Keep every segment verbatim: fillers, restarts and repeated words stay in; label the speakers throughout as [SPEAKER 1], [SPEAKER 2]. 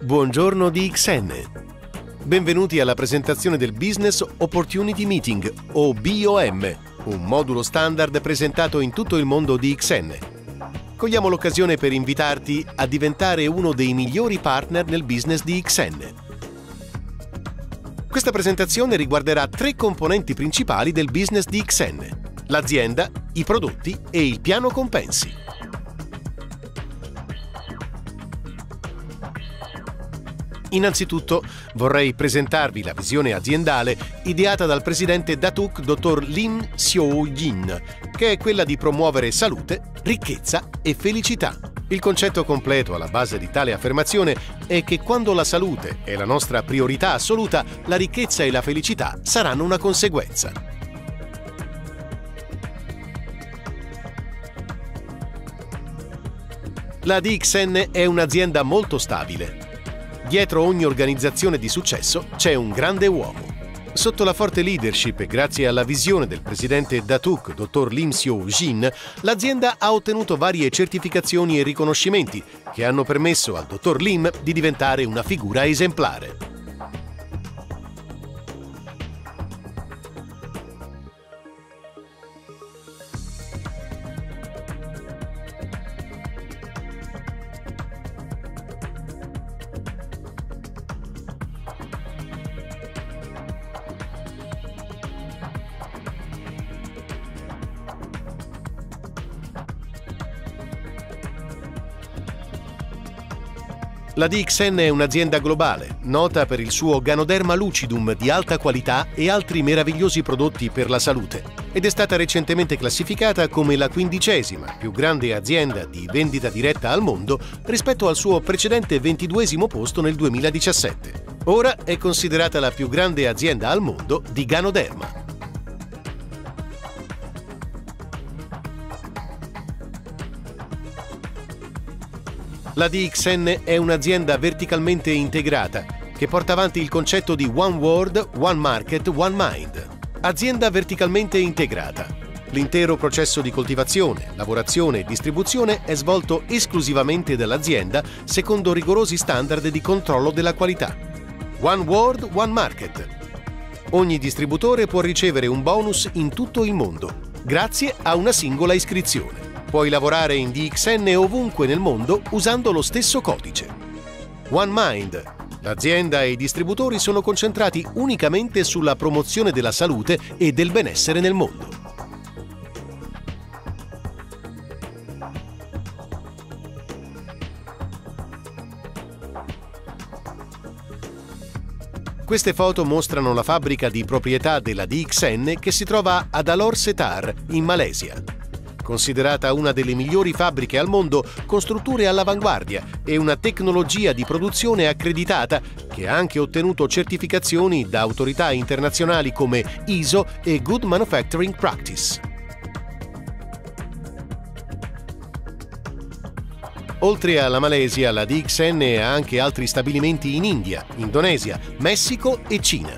[SPEAKER 1] Buongiorno D X N. Benvenuti alla presentazione del Business Opportunity Meeting, o B O M, un modulo standard presentato in tutto il mondo D X N. Cogliamo l'occasione per invitarti a diventare uno dei migliori partner nel business D X N. Questa presentazione riguarderà tre componenti principali del business D X N: l'azienda, i prodotti e il piano compensi. Innanzitutto vorrei presentarvi la visione aziendale ideata dal presidente Datuk dottor Lim Seo-jin, che è quella di promuovere salute, ricchezza e felicità. Il concetto completo alla base di tale affermazione è che quando la salute è la nostra priorità assoluta, la ricchezza e la felicità saranno una conseguenza. La D X N è un'azienda molto stabile. Dietro ogni organizzazione di successo c'è un grande uomo. Sotto la forte leadership e grazie alla visione del presidente Datuk dottor Lim Seo-jin, l'azienda ha ottenuto varie certificazioni e riconoscimenti che hanno permesso al dottor Lim di diventare una figura esemplare. La D X N è un'azienda globale, nota per il suo Ganoderma Lucidum di alta qualità e altri meravigliosi prodotti per la salute, ed è stata recentemente classificata come la quindicesima più grande azienda di vendita diretta al mondo rispetto al suo precedente ventiduesimo posto nel duemiladiciassette. Ora è considerata la più grande azienda al mondo di Ganoderma. La D X N è un'azienda verticalmente integrata che porta avanti il concetto di One World, One Market, One Mind. Azienda verticalmente integrata. L'intero processo di coltivazione, lavorazione e distribuzione è svolto esclusivamente dall'azienda secondo rigorosi standard di controllo della qualità. One World, One Market. Ogni distributore può ricevere un bonus in tutto il mondo, grazie a una singola iscrizione. Puoi lavorare in D X N ovunque nel mondo usando lo stesso codice. One Mind. L'azienda e i distributori sono concentrati unicamente sulla promozione della salute e del benessere nel mondo. Queste foto mostrano la fabbrica di proprietà della D X N che si trova ad Alor Setar, in Malesia. Considerata una delle migliori fabbriche al mondo, con strutture all'avanguardia e una tecnologia di produzione accreditata che ha anche ottenuto certificazioni da autorità internazionali come I S O e Good Manufacturing Practice. Oltre alla Malesia, la D X N ha anche altri stabilimenti in India, Indonesia, Messico e Cina.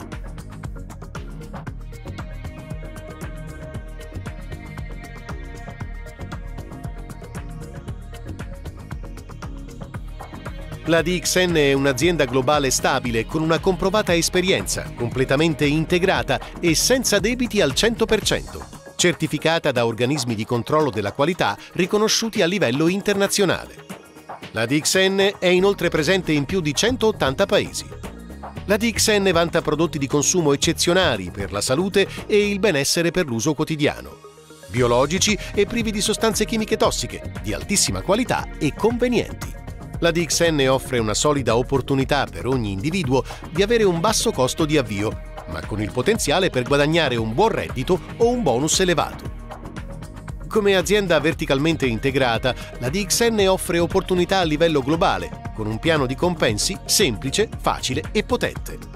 [SPEAKER 1] La D X N è un'azienda globale stabile con una comprovata esperienza, completamente integrata e senza debiti al cento per cento, certificata da organismi di controllo della qualità riconosciuti a livello internazionale. La D X N è inoltre presente in più di centottanta paesi. La D X N vanta prodotti di consumo eccezionali per la salute e il benessere per l'uso quotidiano, biologici e privi di sostanze chimiche tossiche, di altissima qualità e convenienti. La D X N offre una solida opportunità per ogni individuo di avere un basso costo di avvio, ma con il potenziale per guadagnare un buon reddito o un bonus elevato. Come azienda verticalmente integrata, la D X N offre opportunità a livello globale, con un piano di compensi semplice, facile e potente.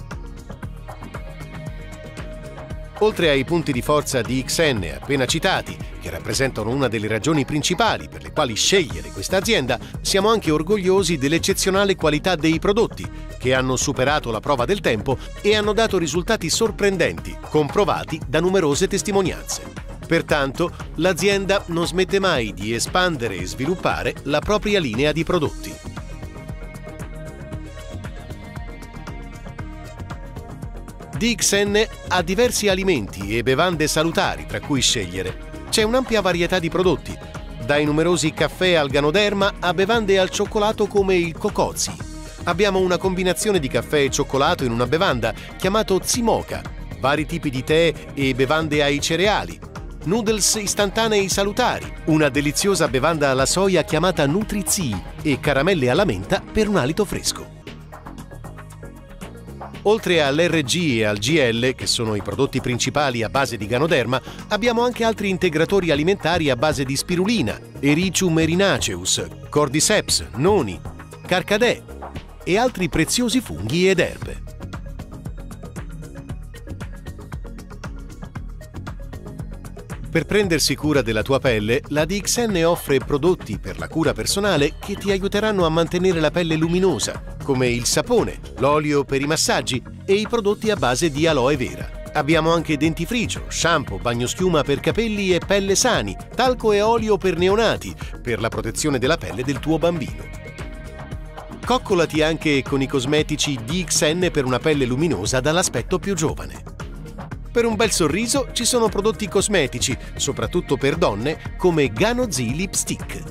[SPEAKER 1] Oltre ai punti di forza D X N appena citati, che rappresentano una delle ragioni principali per le quali scegliere questa azienda, siamo anche orgogliosi dell'eccezionale qualità dei prodotti, che hanno superato la prova del tempo e hanno dato risultati sorprendenti, comprovati da numerose testimonianze. Pertanto, l'azienda non smette mai di espandere e sviluppare la propria linea di prodotti. D X N ha diversi alimenti e bevande salutari tra cui scegliere. C'è un'ampia varietà di prodotti, dai numerosi caffè al Ganoderma a bevande al cioccolato come il Cocozzi. Abbiamo una combinazione di caffè e cioccolato in una bevanda chiamato Zimoca, vari tipi di tè e bevande ai cereali, noodles istantanei salutari, una deliziosa bevanda alla soia chiamata Nutri-Zii e caramelle alla menta per un alito fresco. Oltre all'R G e al G L, che sono i prodotti principali a base di Ganoderma, abbiamo anche altri integratori alimentari a base di spirulina, Erythrum erinaceus, Cordyceps, noni, Carcadè e altri preziosi funghi ed erbe. Per prendersi cura della tua pelle, la D X N offre prodotti per la cura personale che ti aiuteranno a mantenere la pelle luminosa, come il sapone, l'olio per i massaggi e i prodotti a base di aloe vera. Abbiamo anche dentifricio, shampoo, bagnoschiuma per capelli e pelle sani, talco e olio per neonati, per la protezione della pelle del tuo bambino. Coccolati anche con i cosmetici D X N per una pelle luminosa dall'aspetto più giovane. Per un bel sorriso ci sono prodotti cosmetici, soprattutto per donne, come Gano-Zii Lipstick.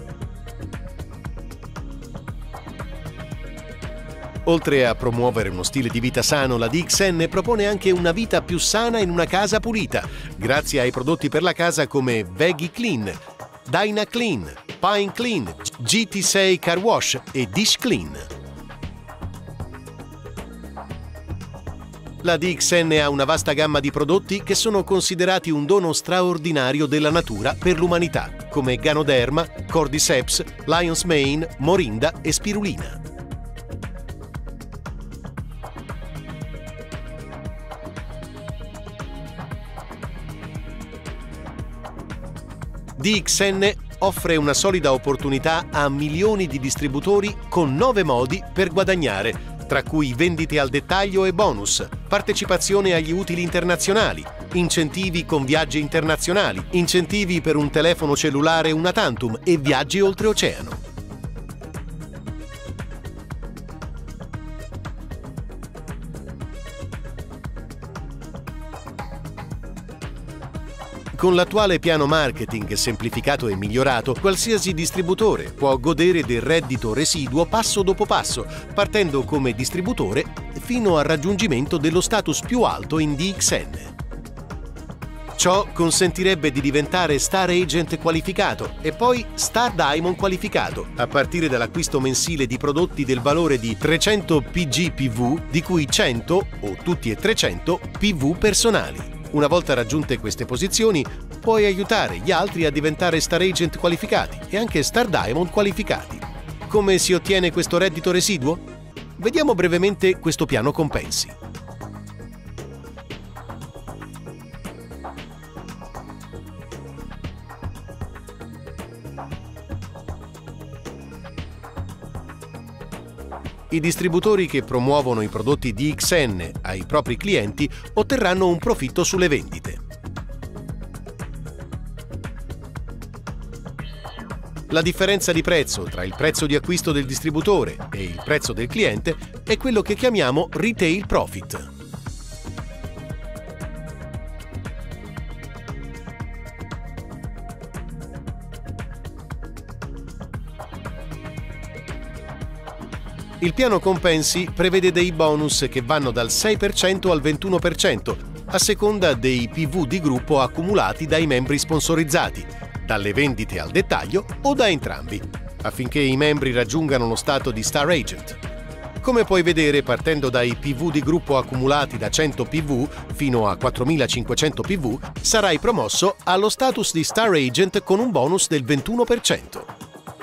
[SPEAKER 1] Oltre a promuovere uno stile di vita sano, la D X N propone anche una vita più sana in una casa pulita, grazie ai prodotti per la casa come Veggie Clean, Dyna Clean, Pine Clean, G T sei Car Wash e Dish Clean. La D X N ha una vasta gamma di prodotti che sono considerati un dono straordinario della natura per l'umanità, come Ganoderma, Cordyceps, Lion's Mane, Morinda e Spirulina. D X N offre una solida opportunità a milioni di distributori con nove modi per guadagnare, tra cui vendite al dettaglio e bonus, partecipazione agli utili internazionali, incentivi con viaggi internazionali, incentivi per un telefono cellulare una tantum e viaggi oltreoceano. Con l'attuale piano marketing semplificato e migliorato, qualsiasi distributore può godere del reddito residuo passo dopo passo, partendo come distributore fino al raggiungimento dello status più alto in D X N. Ciò consentirebbe di diventare Star Agent qualificato e poi Star Diamond qualificato, a partire dall'acquisto mensile di prodotti del valore di trecento P G P V, di cui cento, o tutti e trecento, P V personali. Una volta raggiunte queste posizioni, puoi aiutare gli altri a diventare Star Agent qualificati e anche Star Diamond qualificati. Come si ottiene questo reddito residuo? Vediamo brevemente questo piano compensi. I distributori che promuovono i prodotti D X N ai propri clienti otterranno un profitto sulle vendite. La differenza di prezzo tra il prezzo di acquisto del distributore e il prezzo del cliente è quello che chiamiamo retail profit. Il piano compensi prevede dei bonus che vanno dal sei per cento al ventuno per cento, a seconda dei P V di gruppo accumulati dai membri sponsorizzati, dalle vendite al dettaglio o da entrambi, affinché i membri raggiungano lo stato di Star Agent. Come puoi vedere, partendo dai P V di gruppo accumulati da cento P V fino a quattromilacinquecento P V, sarai promosso allo status di Star Agent con un bonus del ventuno per cento.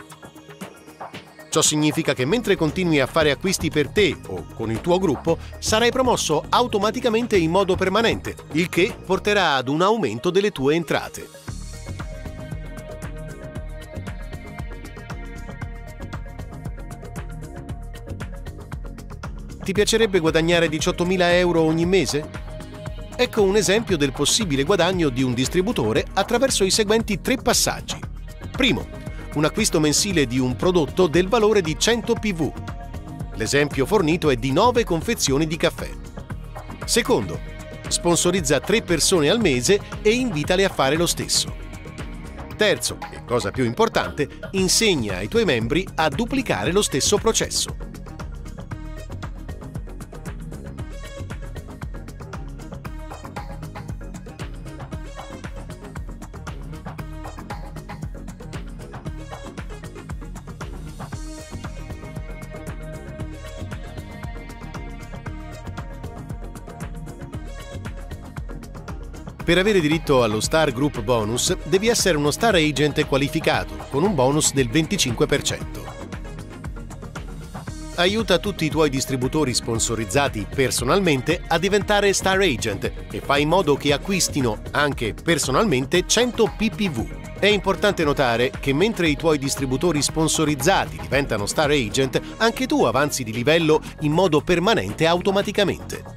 [SPEAKER 1] Ciò significa che mentre continui a fare acquisti per te o con il tuo gruppo, sarai promosso automaticamente in modo permanente, il che porterà ad un aumento delle tue entrate. Ti piacerebbe guadagnare diciottomila euro ogni mese? Ecco un esempio del possibile guadagno di un distributore attraverso i seguenti tre passaggi. Primo, un acquisto mensile di un prodotto del valore di cento P V. L'esempio fornito è di nove confezioni di caffè. Secondo, Sponsorizza tre persone al mese e invitale a fare lo stesso. Terzo, e cosa più importante, insegna ai tuoi membri a duplicare lo stesso processo. Per avere diritto allo Star Group Bonus devi essere uno Star Agent qualificato, con un bonus del venticinque per cento. Aiuta tutti i tuoi distributori sponsorizzati personalmente a diventare Star Agent e fai in modo che acquistino, anche personalmente, cento P P V. È importante notare che mentre i tuoi distributori sponsorizzati diventano Star Agent, anche tu avanzi di livello in modo permanente automaticamente.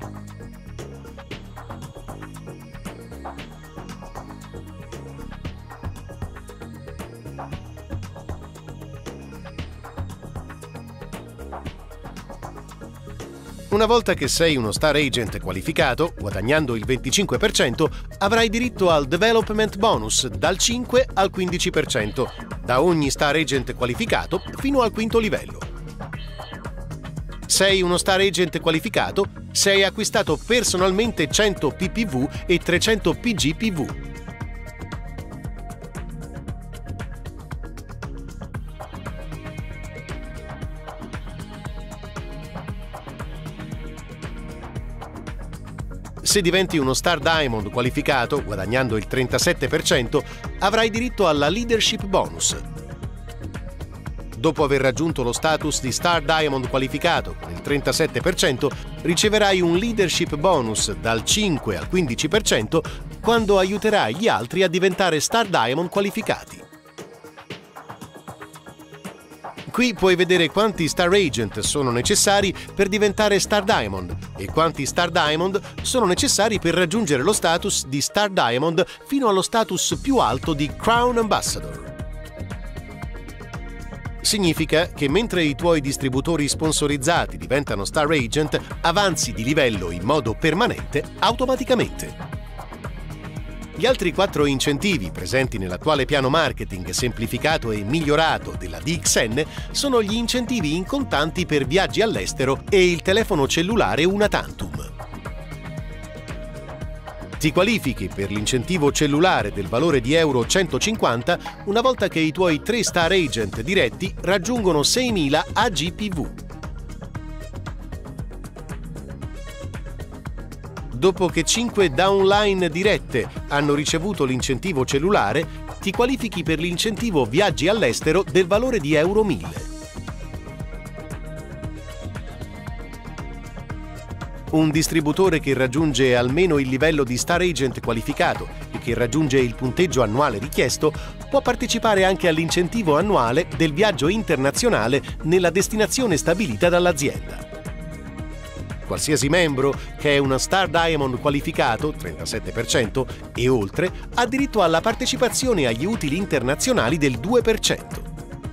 [SPEAKER 1] Una volta che sei uno Star Agent qualificato, guadagnando il venticinque per cento, avrai diritto al Development Bonus dal cinque al quindici per cento, da ogni Star Agent qualificato fino al quinto livello. Sei uno Star Agent qualificato se hai acquistato personalmente cento P P V e trecento P G P V. Se diventi uno Star Diamond qualificato, guadagnando il trentasette per cento, avrai diritto alla Leadership Bonus. Dopo aver raggiunto lo status di Star Diamond qualificato con il trentasette per cento, riceverai un Leadership Bonus dal cinque al quindici per cento quando aiuterai gli altri a diventare Star Diamond qualificati. Qui puoi vedere quanti Star Agent sono necessari per diventare Star Diamond e quanti Star Diamond sono necessari per raggiungere lo status di Star Diamond fino allo status più alto di Crown Ambassador. Significa che mentre i tuoi distributori sponsorizzati diventano Star Agent, avanzi di livello in modo permanente automaticamente. Gli altri quattro incentivi presenti nell'attuale piano marketing semplificato e migliorato della D X N sono gli incentivi in contanti per viaggi all'estero e il telefono cellulare una tantum. Ti qualifichi per l'incentivo cellulare del valore di euro centocinquanta una volta che i tuoi tre Star Agent diretti raggiungono seimila A G P V. Dopo che cinque downline dirette hanno ricevuto l'incentivo cellulare, ti qualifichi per l'incentivo viaggi all'estero del valore di euro mille. Un distributore che raggiunge almeno il livello di Star Agent qualificato e che raggiunge il punteggio annuale richiesto può partecipare anche all'incentivo annuale del viaggio internazionale nella destinazione stabilita dall'azienda. Qualsiasi membro che è una Star Diamond qualificato, trentasette per cento, e oltre, ha diritto alla partecipazione agli utili internazionali del due per cento.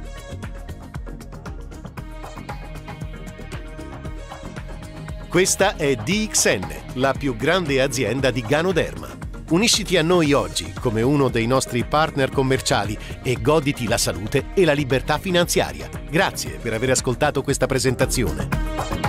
[SPEAKER 1] Questa è D X N, la più grande azienda di Ganoderma. Unisciti a noi oggi come uno dei nostri partner commerciali e goditi la salute e la libertà finanziaria. Grazie per aver ascoltato questa presentazione.